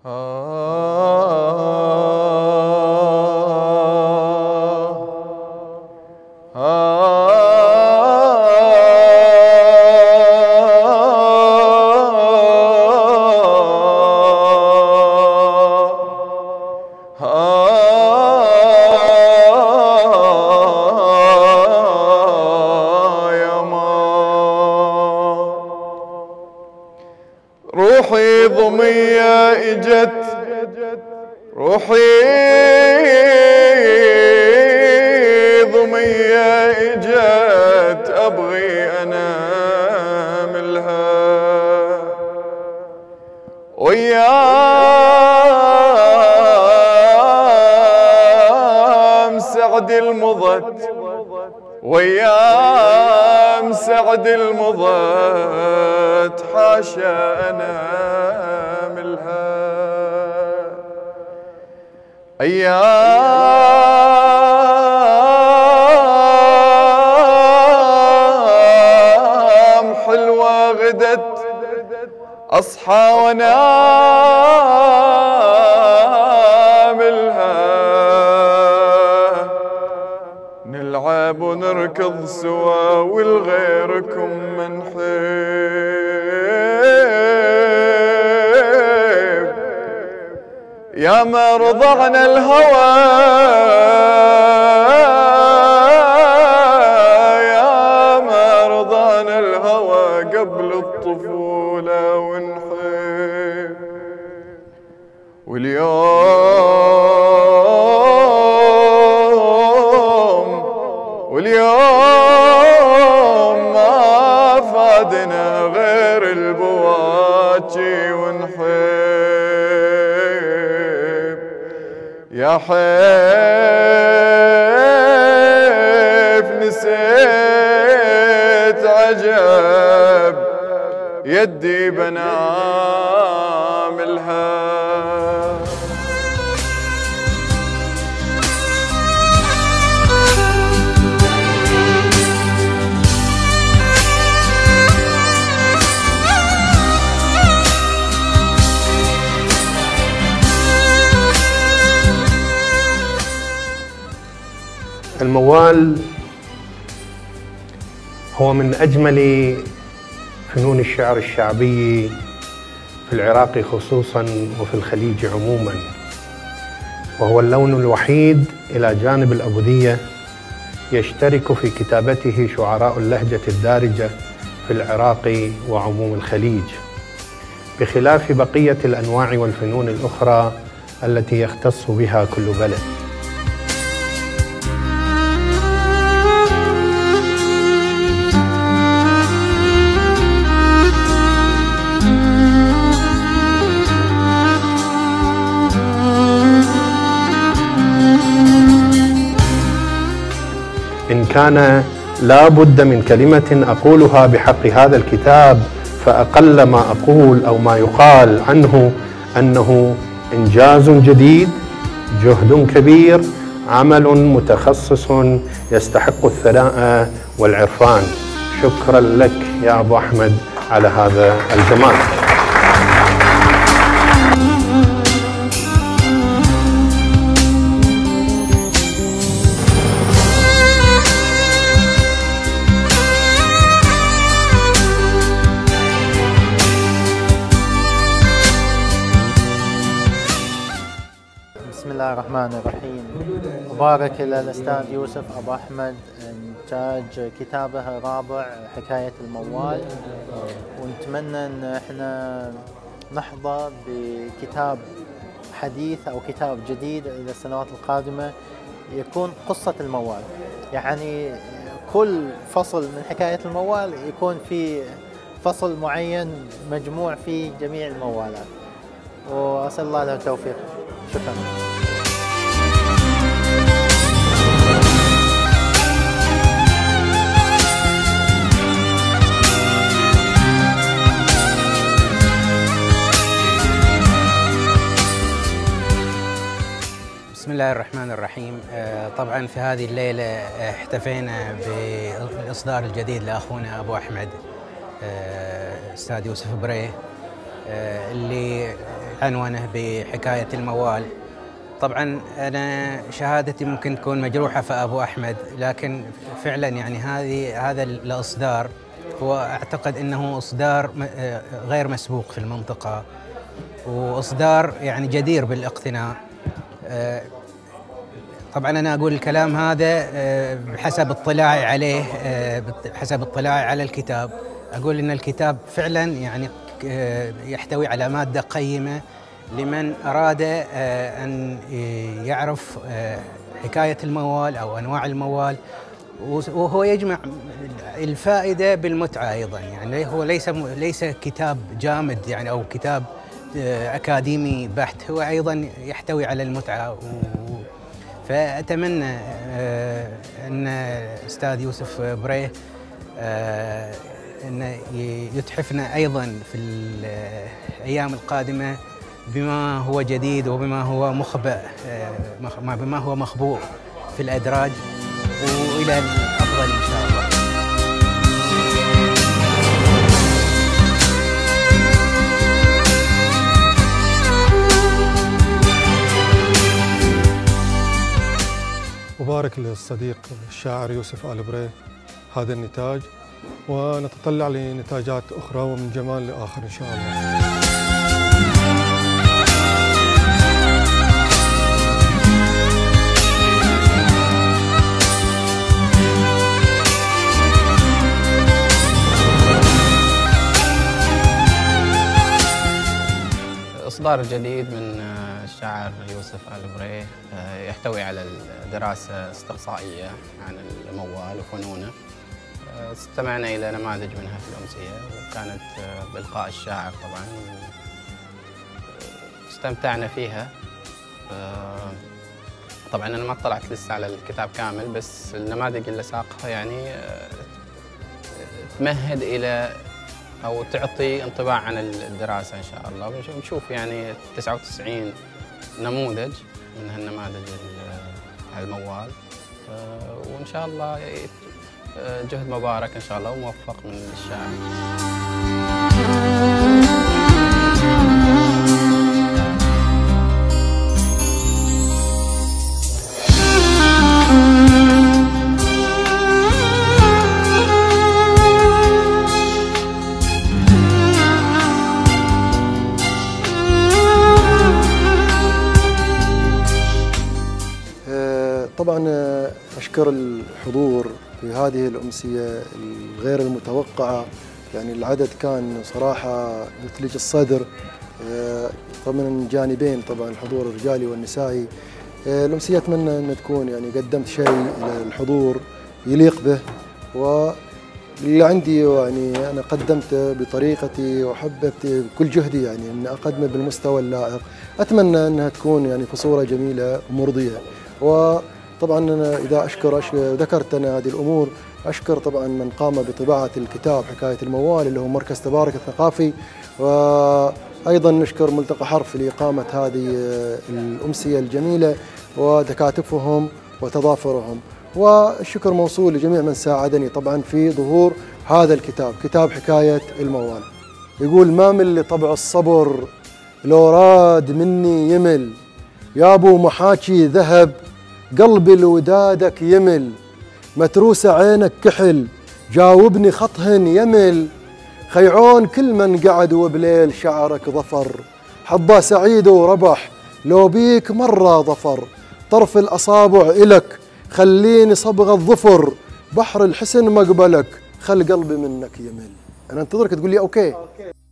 روحي ضمية اجت، روحي ضمية اجت ابغي اناملها، ويام سعد المضت، ويام سعد المضت حاشا اناملها، ايام حلوة غدت اصحى واناملها، نلعب ونركض سوا ولغيركم منحب، يا ما رضعنا الهوى، يا ما رضعنا الهوى قبل الطفولة ونحب، واليوم ما فادنا غير البواكي ونحب، يا حيف نسيت عجب يدي بناملها. الموال هو من أجمل فنون الشعر الشعبي في العراق خصوصاً وفي الخليج عموماً، وهو اللون الوحيد إلى جانب الأبوذية يشترك في كتابته شعراء اللهجة الدارجة في العراق وعموم الخليج، بخلاف بقية الأنواع والفنون الأخرى التي يختص بها كل بلد. إن كان لا بد من كلمة أقولها بحق هذا الكتاب، فأقل ما أقول أو ما يقال عنه أنه إنجاز جديد، جهد كبير، عمل متخصص يستحق الثناء والعرفان. شكرا لك يا أبو أحمد على هذا الجمال. بسم الله الرحمن الرحيم. مبارك إلى الأستاذ يوسف أبو أحمد إنتاج كتابه الرابع حكاية الموال، ونتمنى أن احنا نحظى بكتاب حديث أو كتاب جديد إلى السنوات القادمة يكون قصة الموال، يعني كل فصل من حكاية الموال يكون في فصل معين مجموع فيه جميع الموالات، وأسأل الله له التوفيق. شكرا. بسم الله الرحمن الرحيم. طبعا في هذه الليلة احتفينا بالإصدار الجديد لأخونا أبو أحمد أستاذ يوسف بريه، اللي عنوانه بحكاية الموال. طبعا أنا شهادتي ممكن تكون مجروحة في أبو أحمد، لكن فعلا يعني هذا الإصدار هو أعتقد أنه إصدار غير مسبوق في المنطقة، وإصدار يعني جدير بالاقتناء. طبعا أنا أقول الكلام هذا بحسب اطلاعي عليه، بحسب اطلاعي على الكتاب. أقول أن الكتاب فعلا يعني يحتوي على مادة قيمة لمن أراد أن يعرف حكاية الموال أو أنواع الموال، وهو يجمع الفائدة بالمتعة أيضا. يعني هو ليس كتاب جامد يعني أو كتاب أكاديمي بحت، هو أيضا يحتوي على المتعة. فأتمنى أن أستاذ يوسف بريه أن يتحفنا أيضا في الأيام القادمة بما هو جديد وبما هو مخبأ، بما هو مخبوء في الأدراج، وإلى الأفضل إن شاء الله. أبارك للصديق الشاعر يوسف آل بريه هذا النتاج، ونتطلع لنتاجات أخرى ومن جمال لآخر إن شاء الله. إصدار جديد من الشاعر يوسف آل بريه يحتوي على دراسة استقصائية عن الموال وفنونه. استمعنا إلى نماذج منها في الأمسية، وكانت بإلقاء الشاعر طبعا استمتعنا فيها. طبعا أنا ما اطلعت لسه على الكتاب كامل، بس النماذج اللي ساقها يعني تمهد إلى أو تعطي انطباع عن الدراسة إن شاء الله. ونشوف يعني 99 نموذج من هالنماذج على الموال، وإن شاء الله جهد مبارك إن شاء الله وموفق من الشاعر. طبعا أشكر الحضور في هذه الأمسية الغير المتوقعة، يعني العدد كان صراحة يثلج الصدر، طبعا من جانبين، طبعا الحضور الرجالي والنسائي. الأمسية أتمنى أن تكون يعني قدمت شيء للحضور يليق به، واللي عندي يعني أنا قدمته بطريقتي وحببت بكل جهدي يعني أن أقدمه بالمستوى اللائق. أتمنى أنها تكون يعني في صورة جميلة ومرضية. وطبعا أنا إذا ذكرت أنا هذه الأمور، أشكر طبعا من قام بطباعة الكتاب حكاية الموال اللي هو مركز تبارك الثقافي، وأيضا نشكر ملتقى حرف لإقامة هذه الأمسية الجميلة وتكاتفهم وتضافرهم. والشكر موصول لجميع من ساعدني طبعا في ظهور هذا الكتاب، كتاب حكاية الموال. يقول: ما من لطبع الصبر لو راد مني يمل، يا ابو محاكي ذهب قلبي لودادك يمل، متروسة عينك كحل جاوبني خطهن يمل، خيعون كل من قعد وبليل شعرك ظفر، حظه سعيد وربح لو بيك مرة ظفر، طرف الأصابع إلك خليني صبغ الظفر، بحر الحسن مقبلك خل قلبي منك يمل. أنا أنتظرك تقول لي أوكي.